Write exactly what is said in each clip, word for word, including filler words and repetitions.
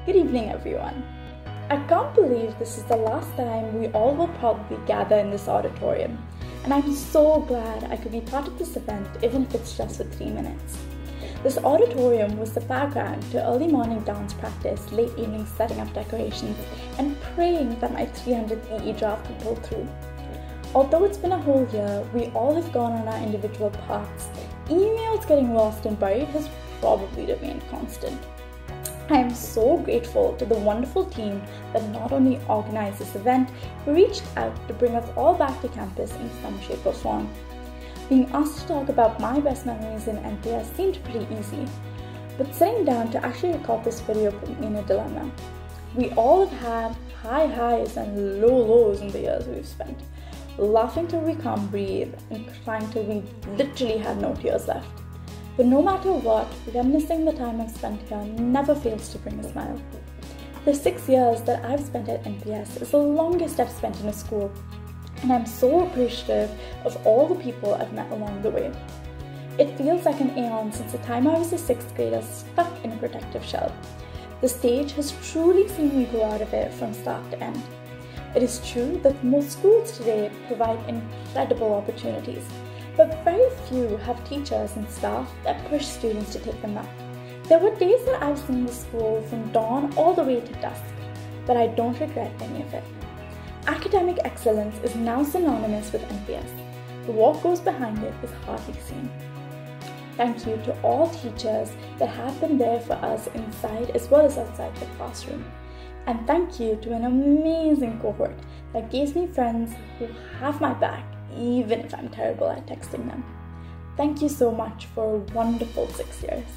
Good evening, everyone. I can't believe this is the last time we all will probably gather in this auditorium, and I'm so glad I could be part of this event, even if it's just for three minutes. This auditorium was the background to early morning dance practice, late evening setting up decorations, and praying that my three hundredth E E draft would pull through. Although it's been a whole year, we all have gone on our individual paths. Emails getting lost and buried has probably remained constant. I am so grateful to the wonderful team that not only organized this event, but reached out to bring us all back to campus in some shape or form. Being asked to talk about my best memories in N P S seemed pretty easy, but sitting down to actually record this video put me in a dilemma. We all have had high highs and low lows in the years we've spent, laughing till we can't breathe and crying till we literally had no tears left. But no matter what, reminiscing the time I've spent here never fails to bring a smile. The six years that I've spent at N P S is the longest I've spent in a school, and I'm so appreciative of all the people I've met along the way. It feels like an aeon since the time I was a sixth grader stuck in a protective shell. The stage has truly seen me grow out of it from start to end. It is true that most schools today provide incredible opportunities, but very few have teachers and staff that push students to take them up. There were days that I've seen the school from dawn all the way to dusk, but I don't regret any of it. Academic excellence is now synonymous with N P S, but what goes behind it is hardly seen. Thank you to all teachers that have been there for us inside as well as outside the classroom. And thank you to an amazing cohort that gives me friends who have my back even if I'm terrible at texting them. Thank you so much for a wonderful six years.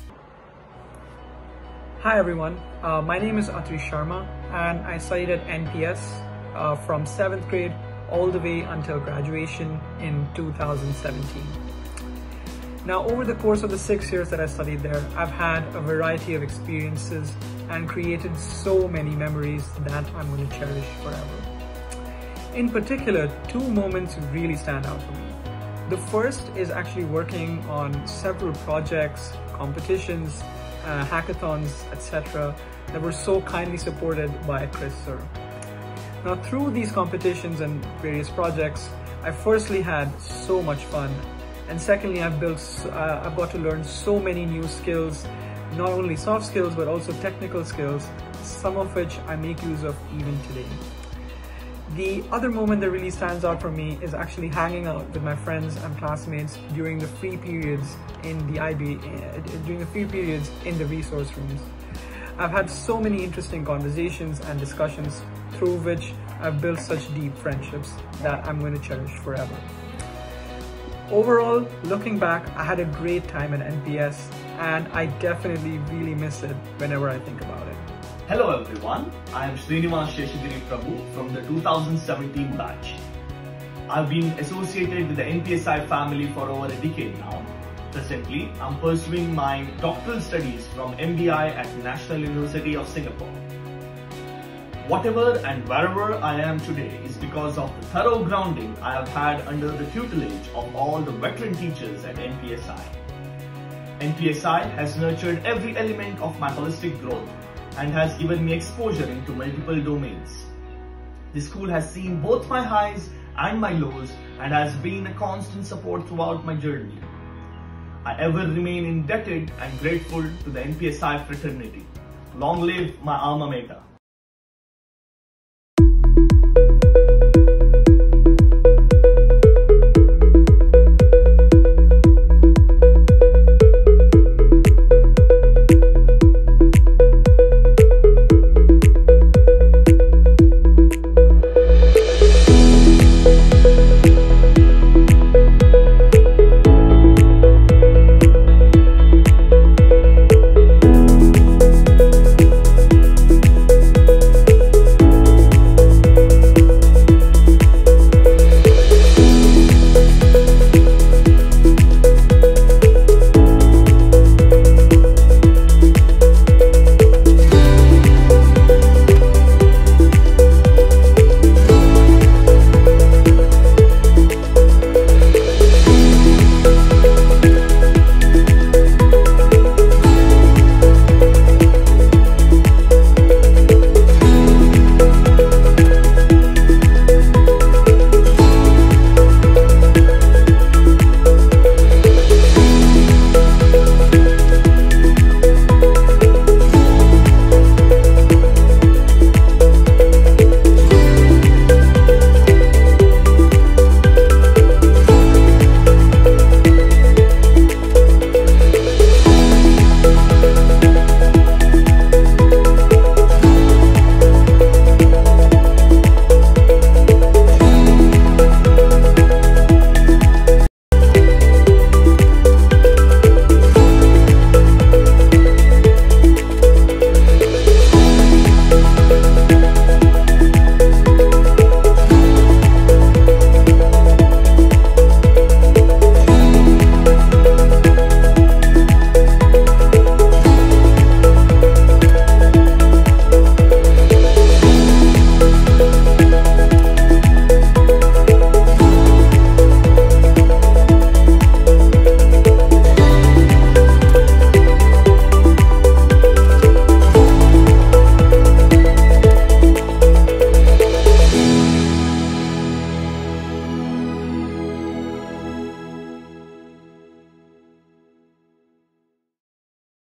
Hi everyone, uh, my name is Atri Sharma and I studied at N P S uh, from seventh grade all the way until graduation in two thousand seventeen. Now, over the course of the six years that I studied there, I've had a variety of experiences and created so many memories that I'm going to cherish forever. In particular, two moments really stand out for me. The first is actually working on several projects, competitions, uh, hackathons, et cetera that were so kindly supported by Chris Sir. Now, through these competitions and various projects, I firstly had so much fun, and secondly, I've built, uh, I've got to learn so many new skills, not only soft skills but also technical skills, some of which I make use of even today. The other moment that really stands out for me is actually hanging out with my friends and classmates during the free periods in the I B, uh, during the free periods in the resource rooms. I've had so many interesting conversations and discussions through which I've built such deep friendships that I'm going to cherish forever. Overall, looking back, I had a great time at N P S and I definitely really miss it whenever I think about it. Hello everyone, I am Srinivas Sheshagiri Prabhu from the two thousand seventeen batch. I've been associated with the N P S I family for over a decade now. Presently, I'm pursuing my doctoral studies from M B I at National University of Singapore. Whatever and wherever I am today is because of the thorough grounding I have had under the tutelage of all the veteran teachers at N P S I. N P S I has nurtured every element of my holistic growth and has given me exposure into multiple domains. The school has seen both my highs and my lows and has been a constant support throughout my journey. I ever remain indebted and grateful to the N P S I fraternity. Long live my alma mater.